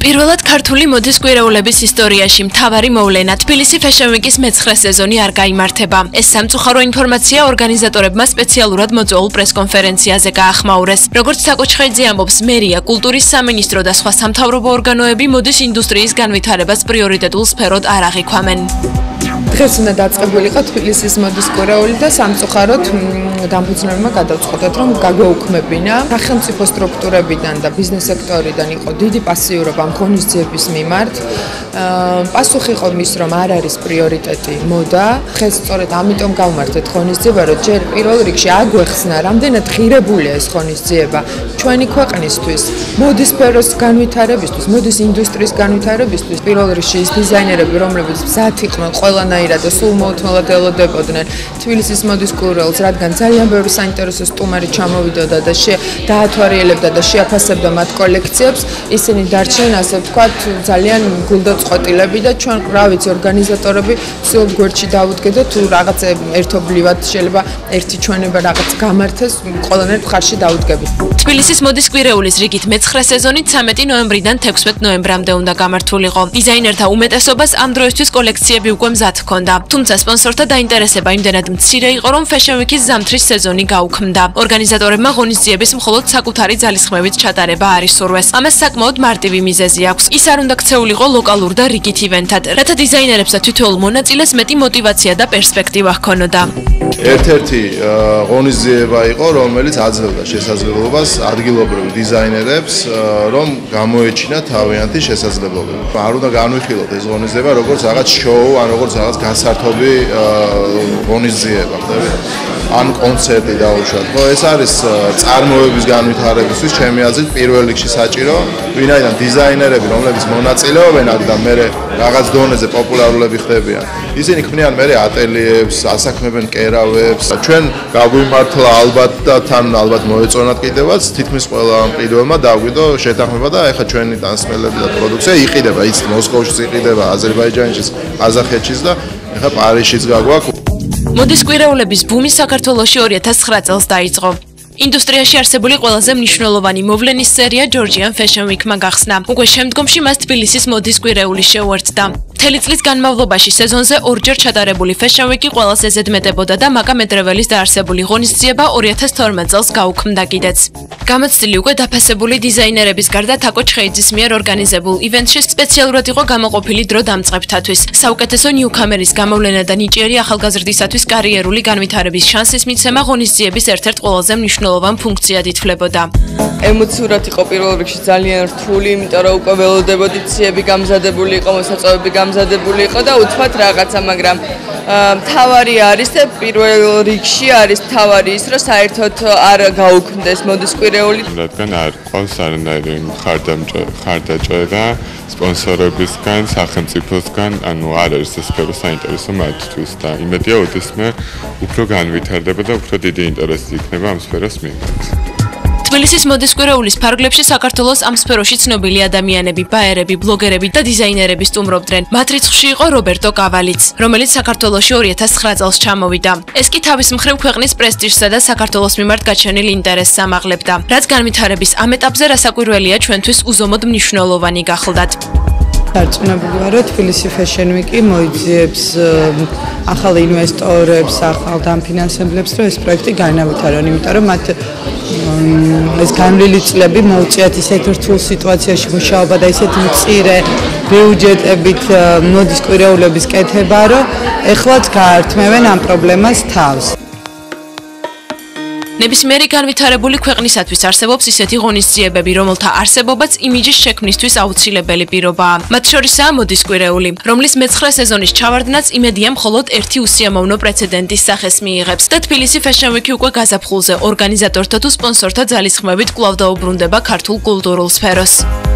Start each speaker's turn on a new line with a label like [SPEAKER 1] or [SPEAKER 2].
[SPEAKER 1] პირველად ქართული მოდის კვირეულების ისტორიაში მთავარი მოვლენა თბილისი Fashion Week-ის მე-9 სეზონი არ გაიმართება. ეს სამწუხარო ინფორმაცია ორგანიზატორებმა სპეციალურად მოწვეულ პრესკონფერენციაზე გაახმაურეს. როგორც საკოჩხაიძე ამბობს, მერია, კულტურის სამინისტრო და სხვა სამთავრობო ორგანოები მოდის ინდუსტრიის განვითარებას პრიორიტეტულ სფეროდ არ აღიქვამენ.
[SPEAKER 2] დღეს უნდა დაწყებულიყო თბილისის მოდის კვირეული და სამწუხაროდ დამფუძნებელმა გადავწყვეტეთ, რომ გაგვეუქმებინა. სახელმწიფო სტრუქტურებიდან და ბიზნეს სექტორიდან იყო დიდი პასიურობა ღონისძიების მიმართ. პასუხი იყო მის, რომ არ არის პრიორიტეტი მოდა. დღეს სწორედ ამიტომ გავმართეთ ღონისძიება, რომ ჯერ პირველ რიგში აგვეხსნა, რამდენად ღირებულია ეს ღონისძიება ჩვენი ქვეყნისთვის, მოდის სფეროს განვითარებისთვის, მოდის ინდუსტრიის განვითარებისთვის. პირველ რიგში ის დიზაინერები, რომლებიც მზად იყვნენ ყველანაირად და სულ მოუთმელად ელოდებოდნენ თბილისის მოდის კვირეულს, რადგან ძალიან ბევრი საინტერესო სტუმარი ჩამოვიდოდა და დაათვალიერებდა და შეაფასებდა მათ კოლექციებს. ისინი დარჩნენ, ასე ვთქვათ, ძალიან გულდაწყვეტილები და ჩვენ, რა ვიცი, ორგანიზატორები ვცდილობთ გვერდში დავუდგეთ და თუ რაღაც ერთობლივად შეიძლება ერთი ჩვენება რაღაც გამართეს, ყველანაირ მხარში დავუდგებით.
[SPEAKER 1] თბილისის მოდის კვირეულის რიგით მე-9 სეზონი 13 ნოემბრიდან 16 ნოემბრამდე უნდა გამართულიყო. დიზაინერთა უმეტესობას ამ დროისთვის კოლექციები უკვე მზად ჰქონდა. თუმცა სპონსორთა დაინტერესება იმდენად მცირე იყო, რომ Fashion Week-ის ზამთრის სეზონი გაუქმდა. ორგანიზატორებმა ღონისძიების მხოლოდ საკუთარი ძალისხმევით ჩატარება არ ისურვეს. ამას საკმაოდ მარტივი მიზეზი აქვს. ის არ უნდა ქცეულიყო ლოკალურ და რიგით ივენთად, რათა დიზაინერებს და თითოეულ მონაწილეს მეტი мотиваცია და პერსპექტივა ჰქონოდა.
[SPEAKER 3] ერთ-ერთი ღონისძიება იყო, რომელიც აძლევდა შესაძლებლობას ადგილობრივ დიზაინერებს, რომ გამოეჩინათ თავიანთი შესაძლებლობები. არ უნდა განვიხილოთ ეს ღონისძიება როგორც რაღაც შოუ, ან როგორც რაღაც განსართობი ღონისძიება, ხდები? ან კონცერტი დაუშვათ. ხო, ეს არის წარმოების განვითარებისთვის ჩემი აზრით პირველ რიგში საჭირო, ვინაიდან დიზაინერები, რომლებიც მონაწილეობენ აქ და მერე რაღაც დონეზე პოპულარულები ხდებიან, ისინი ქმნიან მერე ატელიეებს, ასაქმებენ კერავებს. ჩვენ გაგვიმართლა ალბათ და თან ალბათ მოეწონათ კიდევაც, თითქმის ყველა მყიდველმა დაგვიდო შეთანხმება და ეხლა ჩვენი ტანსმელები და პროდუქცია იყიდება, ის მოსკოვშიც იყიდება, აზერბაიჯანშიც, ყაზახეთშიც და ეხლა პარიზშიც გაგვაქვს.
[SPEAKER 1] მოდის კვირეულების ბუმი საქართველოში 2009 წელს დაიწყო. ინდუსტრიაში არსებული ყველაზე მნიშვნელოვანი მოვლენის სერია Georgian Fashion Week-მა გახსნა. უკვე შემდგომში მას თბილისის მოდის კვირეული შეუერთდა. მთელი წლის განმავლობაში სეზონზე ორჯერ ჩატარებული Fashion Week-ი ყველას ეზედმეტებოდა და მაკა მეტრეველის დაარსებული ღონისძიება 2012 წელს გაუქმდა კიდეც. გამოცდილი უკვე დაფასებული დიზაინერების გარდა ჩაიშალის მიერ ორგანიზებულ ივენტში სპეციალურად იყო გამოყოფილი დრო დამწყებთათვის. საუკეთესო ნიუქამერის გამოვლენა და ნიჭიერი ახალგაზრდისათვის კარიერული განვითარების შანსის მიცემა ღონისძიების ერთ-ერთ ყველაზე მნიშვნელოვან ფუნქციად ითვლებოდა.
[SPEAKER 2] ემოციურად იყო პირველ რიგში ძალიან რთული, იმიტომ რომ უკვე ველოდებოდი ციები გამზადებული იყო, მოსაწვევები გამზადებული იყო და უთმათ რაღაცა, მაგრამ მთავარი არის და პირველ რიგში არის მთავარი ის, რომ საერთოდ არ გაუქმდეს მოდის კვირეული.
[SPEAKER 4] რადგან არ ყავს არანაირი მხარდაჭერა სპონსორებისგან, სახელმწიფოსგან, ანუ არ არის ეს სფერო საინტერესო მათთვის და იმედია ოდესმე უფრო განვითარდება და უფრო დიდი ინტერესი იქნება ამ სფეროს მიმართ.
[SPEAKER 1] თბილისის მოდის კვირეულის ფარგლებში საქართველოს ამ სფეროში ცნობილი ადამიანები, ბაერები, ბლოგერები და დიზაინერები სტუმრობდნენ. მათ რიცხვში იყო რობერტო კავალიც, რომელიც საქართველოში 2009 წელს ჩამოვიდა. ეს კი თავის მხრივ ქვეყნის პრესტიჟსა და საქართველოს მიმართ გაჩენილ ინტერესს ამაღლებდა, რაც განვითარების ამ ეტაპზე რასაკვირველია ჩვენთვის უზომოდ მნიშვნელოვანი გახლდათ.
[SPEAKER 5] დარწმუნებული ვარ, რომ თბილისი Fashion Week-ი მოიძიებს ახალ ინვესტორებს, ახალ დამფინანსებლებს, რომ ეს პროექტი განავითარონ, იმიტომ რომ მათ ეს განვლილი წლები მოუწიათ ისეთ რთულ სიტუაციაში მუშაობა და ისეთ მწირე ბიუჯეტებით მოდის კვირეულების კეთება, რომ ეხლაც გაართმევენ ამ პრობლემას თავს.
[SPEAKER 1] ნებისმიერი განვითარებული ქვეყნისათვის არსებობს ისეთი ღონისძიებები, რომელთა არსებობაც იმიჯის შექმნისთვის აუცილებელი პირობაა. მათ შორისაა მოდის კვირეული, რომლის მე-9 სეზონის ჩავარდნაც იმედია მხოლოდ ერთი უსიამოვნო პრეცედენტის სახეს მიიღებს და თბილისი Fashion Week-ი უკვე გაზაფხულზე ორგანიზატორთა თუ სპონსორთა ძალისხმევით კვლავ დაუბრუნდება ქართულ კულტურულ სფეროს.